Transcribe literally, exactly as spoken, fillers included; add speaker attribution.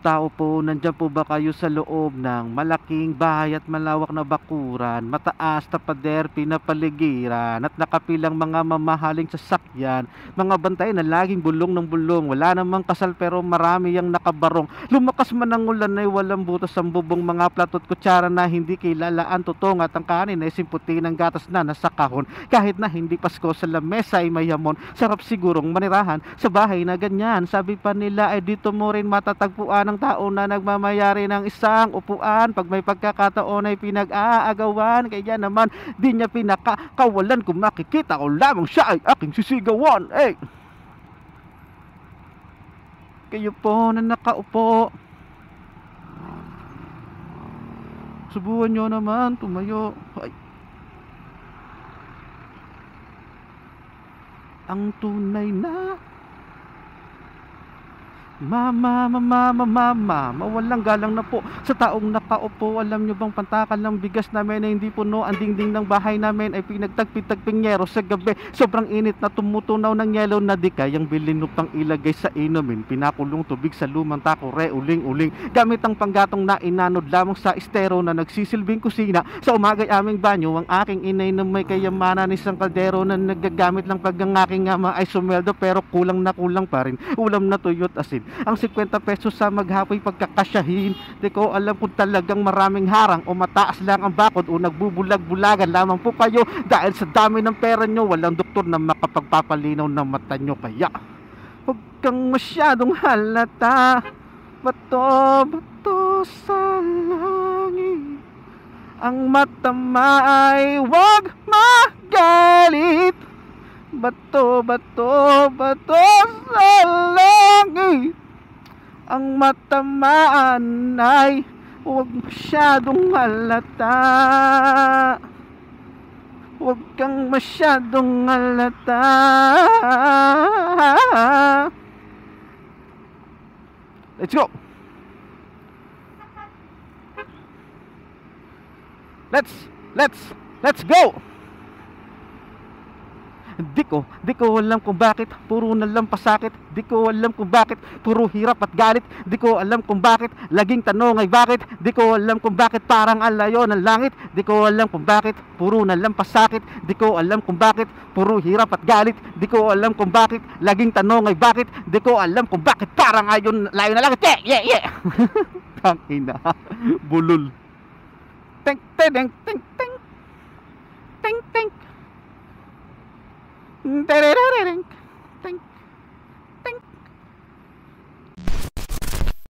Speaker 1: Tao po, nandiyan po ba kayo sa loob ng malaking bahay at malawak na bakuran, mataas na pader, pinapaligiran, at nakapilang mga mamahaling sasakyan, mga bantay na laging bulong ng bulong, wala namang kasal pero marami yang nakabarong. Lumakas man ang ulan ay walang butas ang bubong, mga plato at kutsara na hindi kilala ang tutong, at ang kanin ay simputi ng gatas na nasa kahon. Kahit na hindi Pasko, sa lamesa ay may hamon. Sarap sigurong manirahan sa bahay na ganyan. Sabi pa nila ay dito mo rin matatagpuan ng tao na nagmamayari ng isang upuan. Pag may pagkakataon ay pinag-aagawan, kaya naman di niya pinakakawalan. Kung makikita ko lamang siya ay aking sisigawan. Eh, kayo po na nakaupo, subukan nyo naman tumayo. Ay, ang tunay na Mama, mama, mama, mama, walang galang na po sa taong nakaupo. Alam nyo bang pantakal ng bigas namin ay hindi puno? Ang dingding ng bahay namin ay pinagtagpitagping nyero sa gabi. Sobrang init na tumutunaw ng yelo na di kayang bilhin upang ilagay sa inumin. Pinakulong tubig sa lumang takore, uling-uling. Gamit ang panggatong na inanod lamang sa estero na nagsisilbing kusina. Sa umagay aming banyo, ang aking inay na may kayamanan, isang kaldero na nagagamit lang pag ang aking ama ay sumweldo pero kulang na kulang pa rin. Ulam na tuyot asin. Ang fifty pesos sa maghapoy pagkakasyahin. Di ko alam kung talagang maraming harang o mataas lang ang bakod o nagbubulag-bulagan lamang po kayo dahil sa dami ng pera nyo. Walang doktor na makapagpapalinaw ng mata nyo. Kaya huwag kang masyadong halata. Bato, bato sa langit. Ang mata ay huwag magalit. Bato, bato, bato sa langit. Ang matamaan ay huwag masyadong halata. Huwag kang masyadong halata. Let's go. Let's, let's, let's go. Di ko, di ko alam kung bakit puro na lang pasakit. Di ko alam kung bakit puro hirap at galit. Di ko alam kung bakit laging tanong ay bakit. Di ko alam kung bakit parang alayo ng langit. Di ko alam kung bakit puro na lang pasakit. Di ko alam kung bakit puro hirap at galit. Di ko alam kung bakit laging tanong ay bakit. Di ko alam kung bakit parang ayon layo na langit. Yeah, yeah, yeah. Tangina, bulol. Teng, teng, teng, teng, teng, teng, teng. Teng, teng.